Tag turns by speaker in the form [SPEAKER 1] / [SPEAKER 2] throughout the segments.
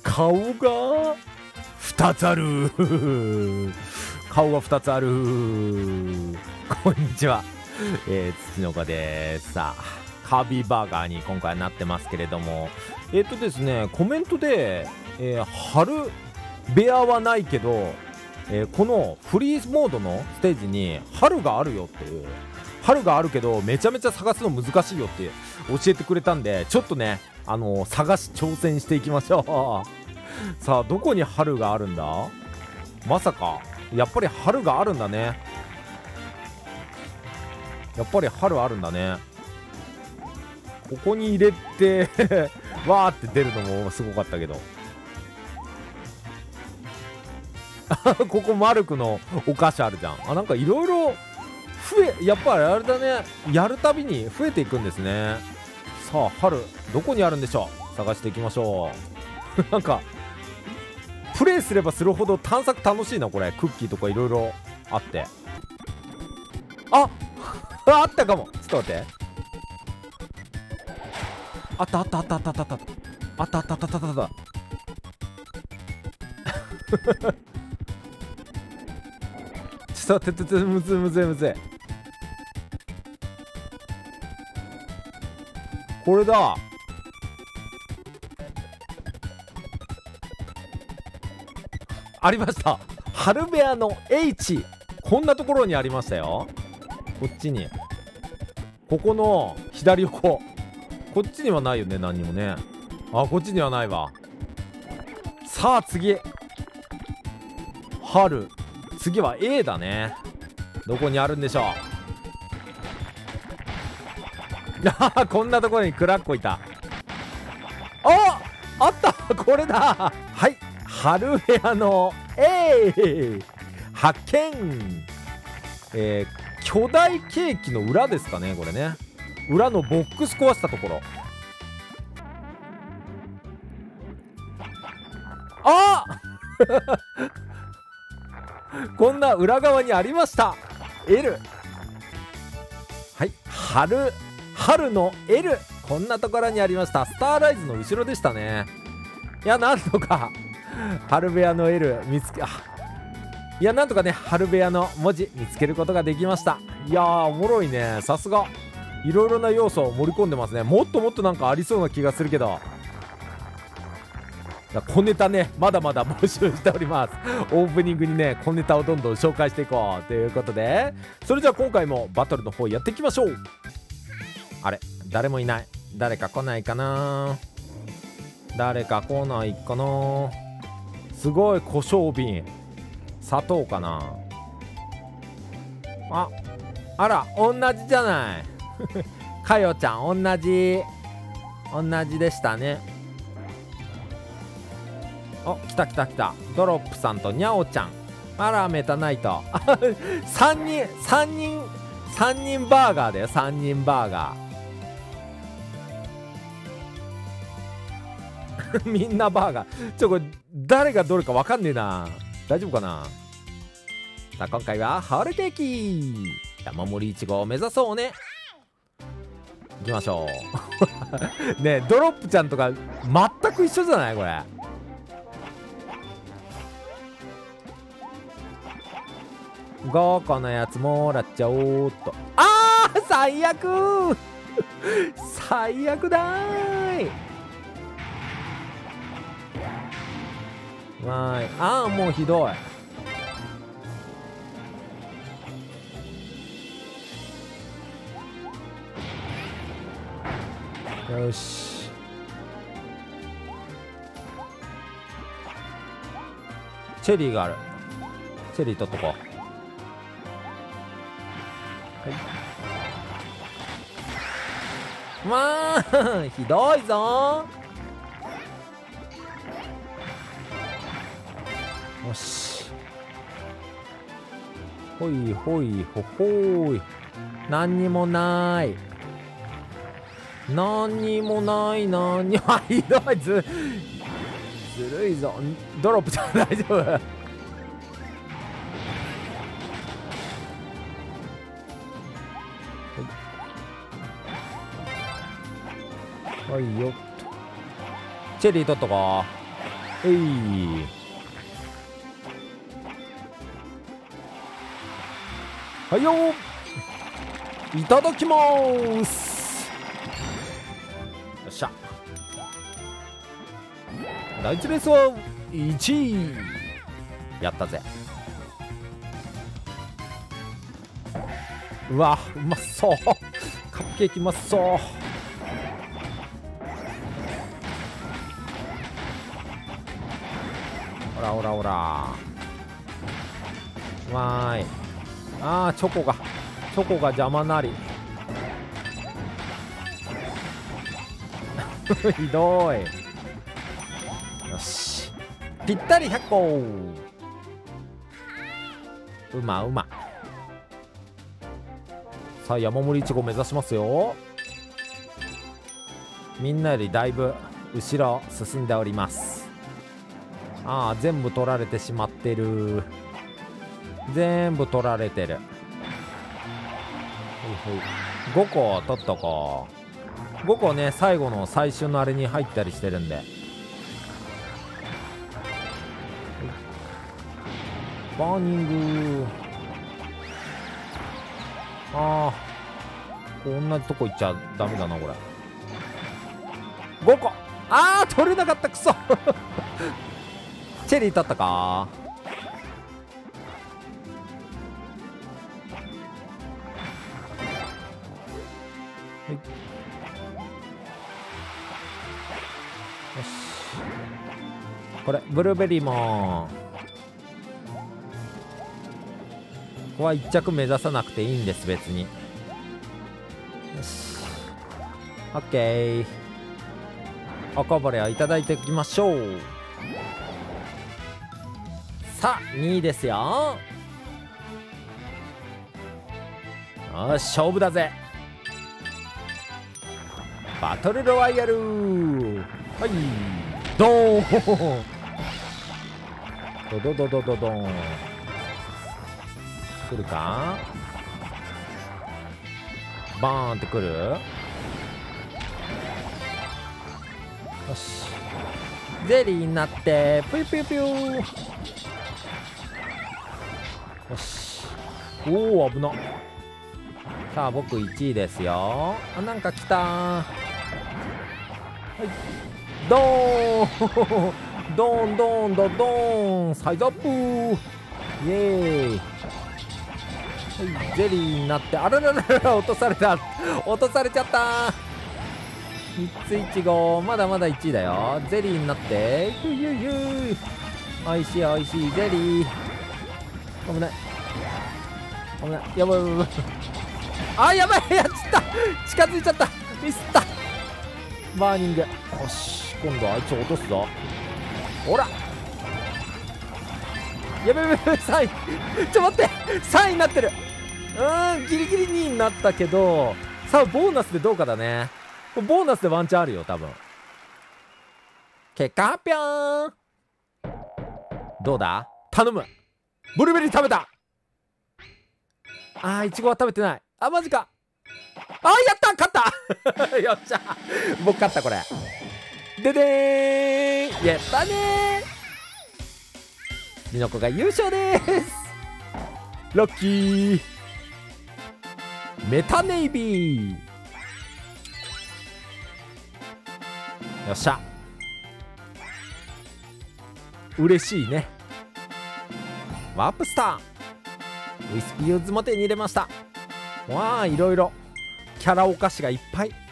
[SPEAKER 1] 顔が2つある顔が2つある。こんにちは、土の子です。さあカービィバーガーに今回はなってますけれども、ですね、コメントで、春部屋はないけど、このフリーモードのステージに春があるよっていう、春があるけどめちゃめちゃ探すの難しいよって教えてくれたんで、ちょっとね探し挑戦していきましょうさあどこに春があるんだ。まさかやっぱり春があるんだね。やっぱり春あるんだね。ここに入れてわーって出るのもすごかったけどここマルクのお菓子あるじゃん。なんかいろいろやっぱりあれだね、やるたびに増えていくんですね。さあ春どこにあるんでしょう。探していきましょうなんかプレイすればするほど探索楽しいなこれ。クッキーとかいろいろあってあったかも。ちょっと待って、あったあったあったあったあったあったあったあったあったあったあったちょっと待って、むずいむずいむずい。これだ。ありました、春部屋の H。 こんなところにありましたよ。こっちに、ここの左横、こっちにはないよね、何にもね。こっちにはないわ。さあ次春、次は A だね。どこにあるんでしょうこんなところにクラッコいた。あったこれだ。はい、春部屋の A 発見。巨大ケーキの裏ですかね、これね。裏のボックス壊したところ。こんな裏側にありました L。 はい、春の L、 こんなところにありました。スターライズの後ろでしたね。いやなんとか春部屋の L 見つけ、いやなんとかね春部屋の文字見つけることができました。いやーおもろいね。さすがいろいろな要素を盛り込んでますね。もっともっとなんかありそうな気がするけど、小ネタねまだまだ募集しております。オープニングにね小ネタをどんどん紹介していこうということで、それじゃあ今回もバトルの方やっていきましょう。あれ誰もいない。誰か来ないかな。誰か来ないかな。すごい胡椒瓶、砂糖かな。あら同じじゃないかよちゃん同じでしたね。来た来た来た。ドロップさんとニャオちゃん。あらメタナイト3人バーガーだよ。3人バーガーみんなバーガー。これ誰がどれか分かんねえな。大丈夫かな。さあ今回は春ケーキ山盛りいちごを目指そうね。行きましょうねえドロップちゃんとか全く一緒じゃないこれ。豪華なやつもらっちゃおうっと。最悪最悪だーい。もうひどい。よしチェリーがある。チェリー取っとこう。ひどいぞ。よしほいほいほほい。何にもない何にもないひどい。ずるいぞ。ドロップちゃん大丈夫。はいよっと。チェリー取っとこえい。はいよー、いただきまーす。よっしゃ。第1レースは1位。やったぜ。うわ、うまそう。カップケーキうまそう。ほらほらほら、うまーい。あー、チョコが邪魔なり。ひどい。よし、ぴったり100個。うまうま。さあ山盛りいちご目指しますよ。みんなよりだいぶ後ろ進んでおります。ああ、全部取られてしまってる。全部取られてる。5個取っとこう。5個ね、最後の最終のあれに入ったりしてるんで。バーニング。ああ、こんなとこ行っちゃダメだなこれ。5個。ああ、取れなかった。くそ。チェリー取ったか。よし、これブルーベリーもここは1着目指さなくていいんです、別に。よし、オッケー。おこぼれをいただいていきましょう。さあ2位ですよ。よし、勝負だぜ。バトルロワイヤル。はい、ドーン。ドドドドドドン。来るか。バーンってくる。よし、ゼリーになってピュピュピュ。よし、おお、危な。さあ僕1位ですよ。あ、なんか来たー。はい、ドーン。ドーンドーンドドーン。サイズアップー。イエーイ。はい、ゼリーになって、あらららら、落とされた。落とされちゃったー。3ついちご、まだまだ1位だよ。ゼリーになって、ゆゆゆ。おいしいおいしいゼリー。危ない危ない、やばいやばいやばい。あ、やばい、やっちった。近づいちゃった。ミスった。バーニング。よし、今度はあいつを落とすぞ。ほら、やばいやばい、3位。ちょ待って、3位になってる。ギリギリ2位になったけど、さあボーナスでどうかだね。ボーナスでワンチャンあるよ多分。結果発表。どうだ、頼む。ブルーベリー食べた。あー、いちごは食べてない。あ、マジか。あー、やった、勝ったよっしゃ、僕勝った。これででーん、やったねー。りのこが優勝でーす。ラッキー。メタネイビー。よっしゃ、嬉しいね。ワープスター、ウィスピーユーズも手に入れました。わあ、いろいろキャラお菓子がいっぱい。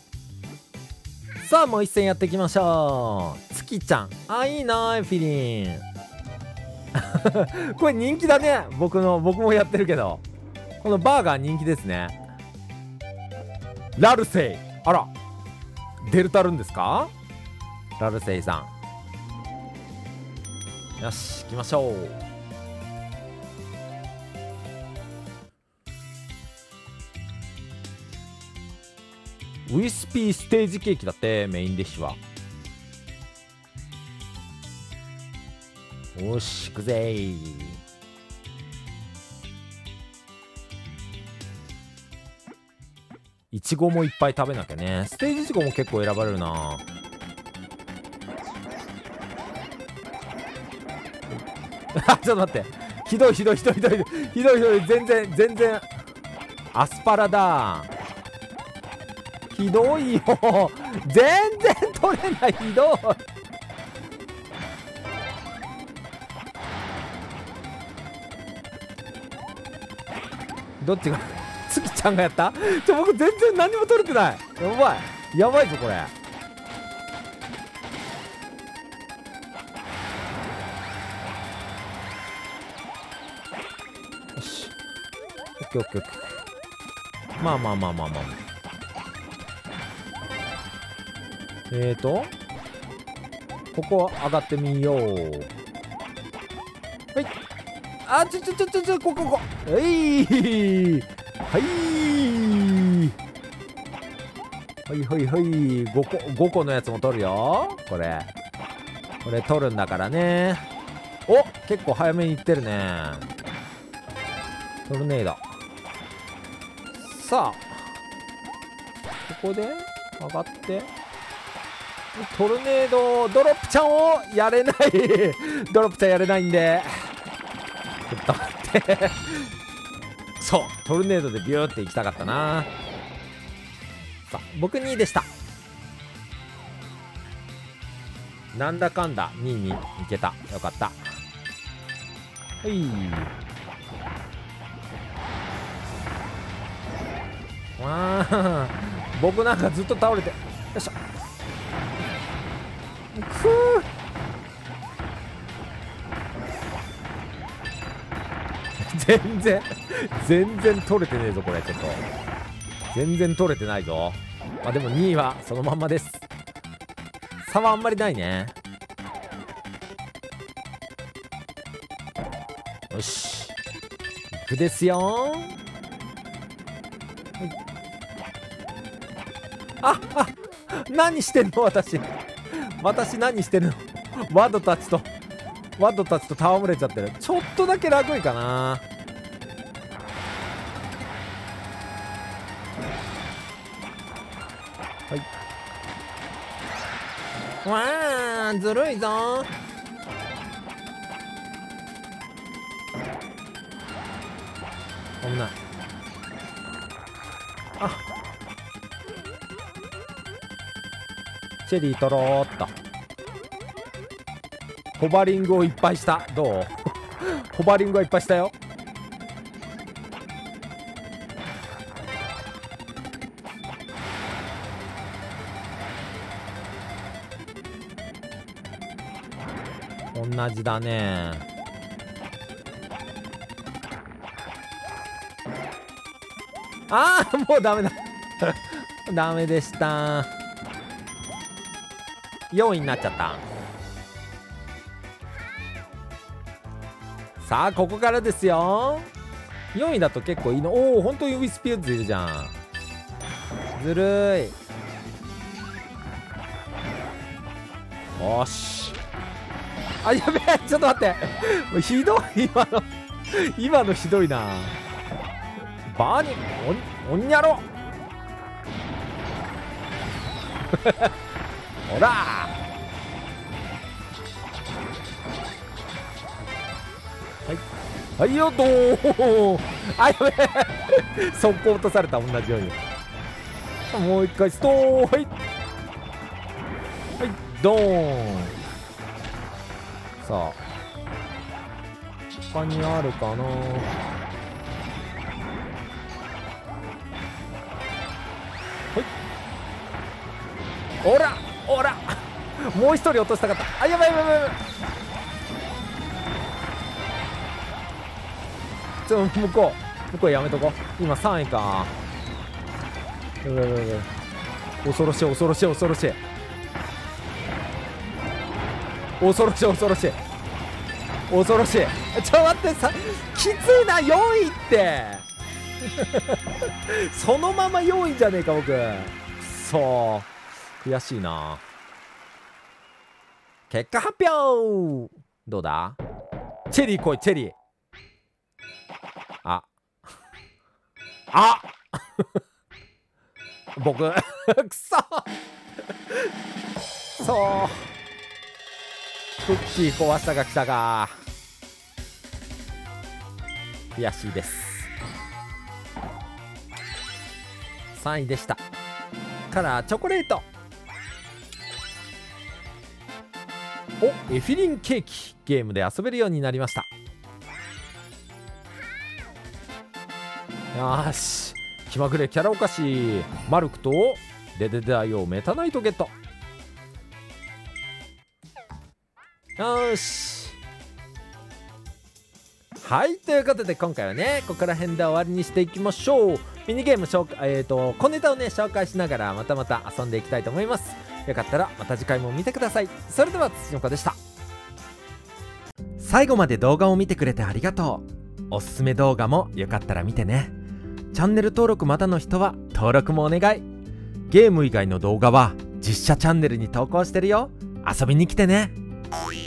[SPEAKER 1] さあもう一戦やっていきましょう。月ちゃん、あ、いいなー、フィリン。これ人気だね。僕もやってるけど、このバーガー人気ですね。ラルセイ、あら、デルタるんですか、ラルセイさん。よし、行きましょう。ウィスピーステージケーキだって、メインディッシュは。よし、行くぜー。いちごもいっぱい食べなきゃね。ステージいちごも結構選ばれるな。 あ、ちょっと待って、ひどいひどいひどいひどいひどいひどい、全然アスパラだ。ひどいよ、全然取れない、ひどい。どっちが月ちゃんがやった？僕全然何も取れてない。やばいやばいぞこれ。よし、オッケーオッケーオッケー。まあここ上がってみよう。はい、あ、ここはい5個のやつも取るよ。これ取るんだからね。お、結構早めにいってるね。トルネード。さあここで上がって、トルネードドロップちゃんをやれないドロップちゃんやれないんで、ちょっと待ってそう、トルネードでビューって行きたかったな。さあ僕2位でした。なんだかんだ2位に行けた。よかった。はい、わあ、僕なんかずっと倒れて、よいしょ、くー全然取れてねえぞこれ。ちょっと全然取れてないぞ。まあでも2位はそのまんまです。差はあんまりないね。よし、いくですよー。あ、何してんの私何してるのワッドたちと戯れちゃってる。ちょっとだけ楽いかな。はい、わー、ずるいぞ。危ない。あ、チェリー取ろうっと。ホバリングをいっぱいした。どうホバリングはいっぱいしたよ。同じだね。ああ、もうダメだダメでした。4位になっちゃった。さあここからですよ。4位だと結構いいの。おお、本当にウィスピューズいるじゃん。ずるい。よし、あ、やべえ、ちょっと待ってもうひどい、今のひどいな。バーニおんにゃろほらはいよ、どーあ、やべえ速攻落とされた。同じようにもう一回ストーン。はいドーン。さあ他にあるかな。おらもう一人落としたかった。あ、やばい向こうやめとこ。今3位か。恐ろしいちょっと待ってさ、きついな。4位ってそのまま4位じゃねえか僕。そう悔しいな。結果発表どうだ。チェリー来い、チェリー。あ僕くそそうクッキー壊したが来たか。 悔しいです。3位でしたからチョコレート。お、エフィリンケーキ、ゲームで遊べるようになりました。よーし、気まぐれキャラお菓子マルクとデデダイオメタナイトゲット。よーし、はい、ということで今回はねここら辺で終わりにしていきましょう。ミニゲーム小ネタをね紹介しながらまた遊んでいきたいと思います。よかったらまた次回も見てください。それでは土の子でした。最後まで動画を見てくれてありがとう。おすすめ動画もよかったら見てね。チャンネル登録まだの人は登録もお願い。ゲーム以外の動画は実写チャンネルに投稿してるよ。遊びに来てね。